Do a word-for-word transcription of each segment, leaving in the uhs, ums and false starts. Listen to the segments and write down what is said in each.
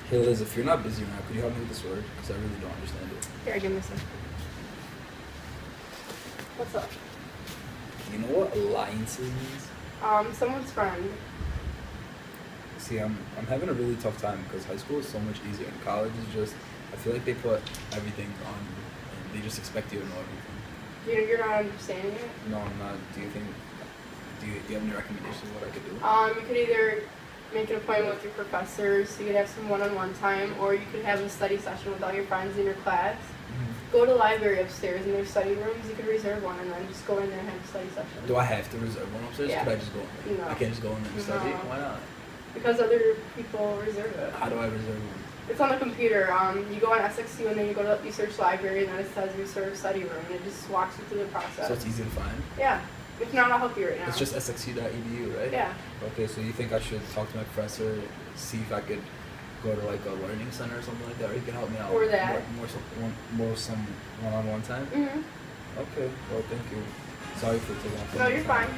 Hey Liz, if you're not busy right now, could you help me with this word? Because I really don't understand it. Here, give me some. What's up? You know what alliances means? Um, someone's friend. See, I'm I'm having a really tough time because high school is so much easier, and college is just, I feel like they put everything on you, and they just expect you to know everything. You you're not understanding it. No, I'm not. Do you think? Do you, do you have any recommendations of what I could do? Um, you could either make an appointment with your professors, so you could have some one-on-one time, or you could have a study session with all your friends in your class. Mm-hmm. Go to the library upstairs in their study rooms. You could reserve one, and then just go in there and have a study session. Do I have to reserve one upstairs? Yeah. Could I just go in there? No. I can't just go in there and study? No. Why not? Because other people reserve it. How do I reserve one? It's on the computer. Um, you go on S X U and then you go to research library and then it says reserve study room and it just walks you through the process. So it's easy to find? Yeah. If not, I'll help you right now. It's just S X U dot E D U, right? Yeah. Okay, so you think I should talk to my professor, see if I could go to like a learning center or something like that, or he can help me out? Or that. More, more, some, one, more some one-on-one time? Mhm. Okay, well, thank you. Sorry for taking off. No, you're fine.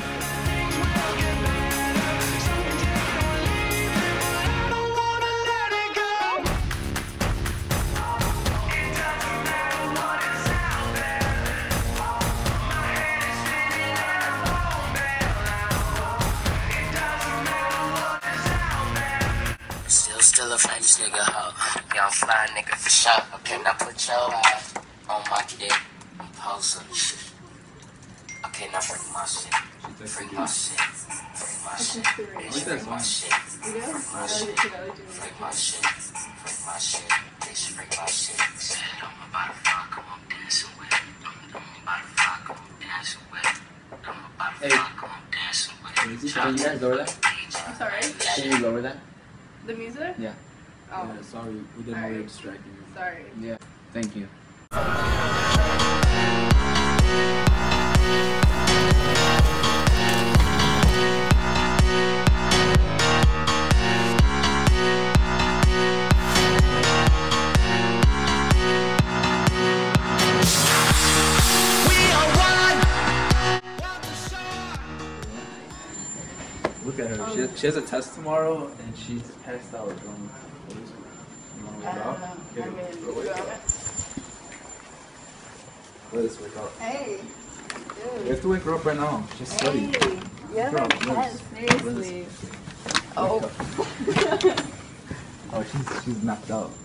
Still, still a French nigga, ho. Young fly nigga for sure. Okay, now put your ass on my dick and pose some shit. Okay, now freak my shit. Freak my shit. Freak my shit. Bitch, freak my shit. Freak my shit. Freak my shit. Freak my shit. Bitch, freak my shit. Said I'm about to fuck, I'm dancing with. I'm about to fuck, I'm dancing with. I'm about to fuck, I'm dancing with. Can you guys lower that? I'm sorry. Can you lower that? The music? Yeah. Oh, Yeah, sorry, we didn't know we were distracting you. sorry. Yeah. Thank you. Look at her. She, has, she has a test tomorrow, and she's passed out. Um, what is it? You wanna wake her up? Here, go wake her up. Let's wake up. Hey. You have to wake her up right now. She's studying. Hey. Yes, Girl, yes, Liz. seriously. Wake Oh. up. Oh, she's she's knocked out.